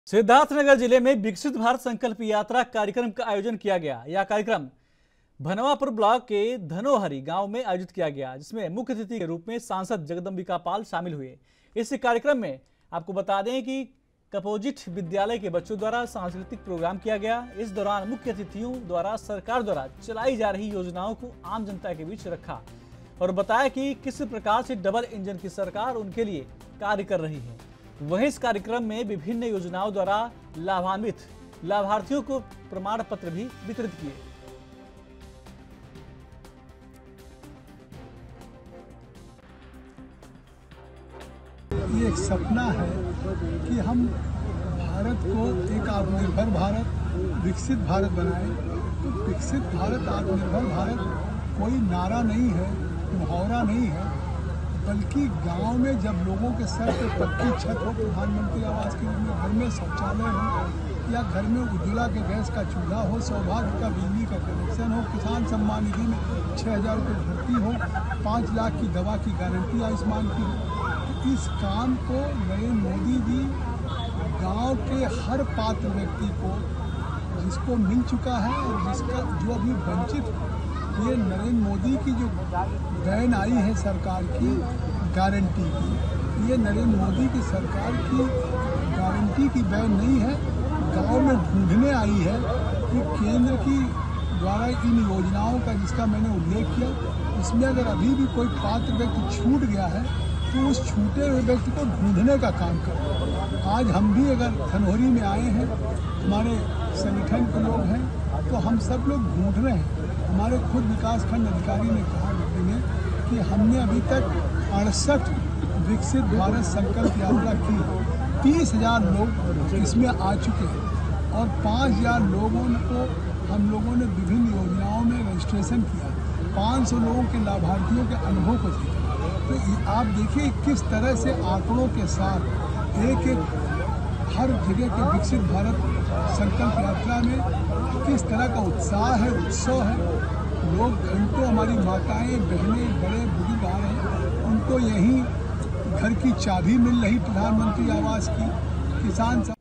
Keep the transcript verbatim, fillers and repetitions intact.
सिद्धार्थनगर जिले में विकसित भारत संकल्प यात्रा कार्यक्रम का आयोजन किया गया। यह कार्यक्रम भनवापुर ब्लॉक के धनोहरी गांव में आयोजित किया गया, जिसमें मुख्य अतिथि के रूप में सांसद जगदम्बिका पाल शामिल हुए। इस कार्यक्रम में आपको बता दें कि कपोजिट विद्यालय के बच्चों द्वारा सांस्कृतिक प्रोग्राम किया गया। इस दौरान मुख्य अतिथियों द्वारा सरकार द्वारा चलाई जा रही योजनाओं को आम जनता के बीच रखा और बताया कि किस प्रकार से डबल इंजन की सरकार उनके लिए कार्य कर रही है। वहीं इस कार्यक्रम में विभिन्न योजनाओं द्वारा लाभान्वित लाभार्थियों को प्रमाण पत्र भी वितरित किए। ये एक सपना है कि हम भारत को एक आत्मनिर्भर भारत, विकसित भारत बनाएं। तो विकसित भारत, आत्मनिर्भर भारत कोई नारा नहीं है, मुहावरा नहीं है, बल्कि गांव में जब लोगों के सर पे पक्की छत हो, प्रधानमंत्री आवास के रूप में घर में शौचालय हो, या घर में उज्ज्वला के गैस का चूल्हा हो, सौभाग्य का बिजली का कनेक्शन हो, किसान सम्मान निधि में छः हज़ार रुपये भर्ती हो, पाँच लाख की दवा की गारंटी आयुष्मान की हो। तो इस काम को नरेंद्र मोदी जी गांव के हर पात्र व्यक्ति को, जिसको मिल चुका है और जिसका जो अभी वंचित, ये नरेंद्र मोदी की जो बैन आई है सरकार की गारंटी की, ये नरेंद्र मोदी की सरकार की गारंटी की बैन नहीं है, गांव में ढूंढने आई है कि केंद्र की द्वारा इन योजनाओं का जिसका मैंने उल्लेख किया, इसमें अगर अभी भी कोई पात्र व्यक्ति छूट गया है तो उस छूटे हुए व्यक्ति को ढूंढने का काम करें। आज हम भी अगर धनोहरी में आए हैं, हमारे संगठन के लोग हैं, तो हम सब लोग ढूंढ रहे हैं। हमारे खुद विकास खंड अधिकारी ने कहा ने कि हमने अभी तक अड़सठ विकसित भारत संकल्प यात्रा की, तीस हजार लोग इसमें आ चुके हैं और पाँच हजार लोगों को हम लोगों ने विभिन्न योजनाओं में रजिस्ट्रेशन किया, पाँच सौ लोगों के लाभार्थियों के अनुभव को देखा। तो आप देखिए किस तरह से आंकड़ों के साथ एक एक हर जगह के विकसित भारत संकल्प यात्रा में किस तरह का उत्साह है, उत्सव है। लोग घंटों, हमारी माताएं, बहनें, बड़े बुजुर्ग आ रहे हैं, उनको यहीं घर की चाबी मिल रही प्रधानमंत्री आवास की। किसान